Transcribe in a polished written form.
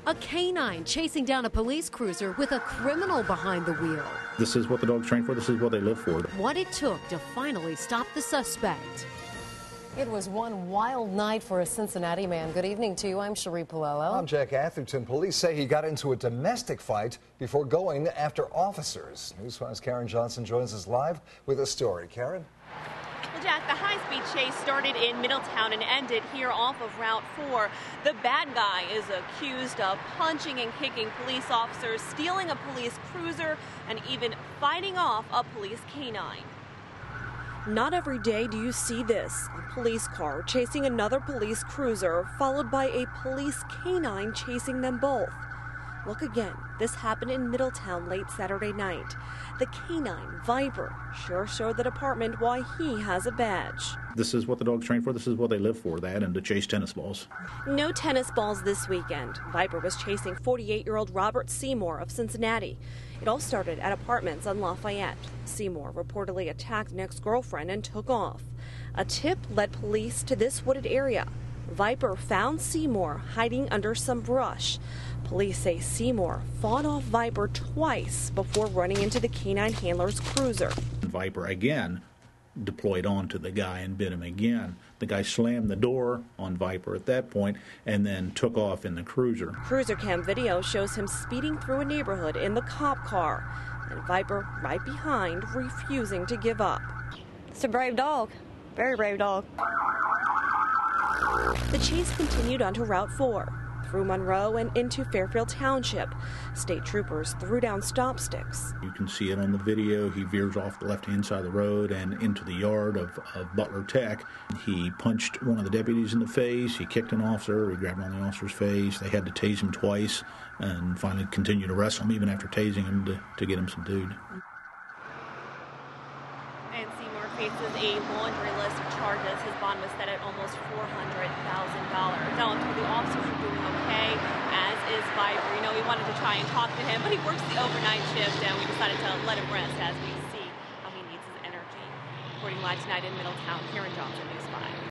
A canine chasing down a police cruiser with a criminal behind the wheel. This is what the dog's trained for. This is what they live for. What it took to finally stop the suspect. It was one wild night for a Cincinnati man. Good evening to you. I'm Cherie Palello. I'm Jack Atherton. Police say he got into a domestic fight before going after officers. News 5's Karen Johnson joins us live with a story. Karen? Well, Jack, the high-speed chase started in Middletown and ended here off of Route 4. The bad guy is accused of punching and kicking police officers, stealing a police cruiser, and even fighting off a police canine. Not every day do you see this, a police car chasing another police cruiser, followed by a police canine chasing them both. Look again, this happened in Middletown late Saturday night. The canine, Viper, sure showed the department why he has a badge. This is what the dog's trained for. This is what they live for, that and to chase tennis balls. No tennis balls this weekend. Viper was chasing 48-year-old Robert Seymour of Cincinnati. It all started at apartments on Lafayette. Seymour reportedly attacked an ex-girlfriend and took off. A tip led police to this wooded area. Viper found Seymour hiding under some brush. Police say Seymour fought off Viper twice before running into the canine handler's cruiser. Viper again deployed onto the guy and bit him again. The guy slammed the door on Viper at that point and then took off in the cruiser. Cruiser cam video shows him speeding through a neighborhood in the cop car, and Viper right behind, refusing to give up. It's a brave dog. Very brave dog. The chase continued onto Route 4, through Monroe and into Fairfield Township. State troopers threw down stop sticks. You can see it on the video. He veers off the left-hand side of the road and into the yard of Butler Tech. He punched one of the deputies in the face. He kicked an officer. He grabbed on the officer's face. They had to tase him twice and finally continued to wrestle him even after tasing him to get him subdued. And Seymour faces a laundry list of charges. His bond was set at almost $400,000. Now, I'm told the officers are doing okay, as is Viper. You know, we wanted to try and talk to him, but he works the overnight shift, and we decided to let him rest as we see how he needs his energy. Reporting live tonight in Middletown, Karen Johnson, News 5.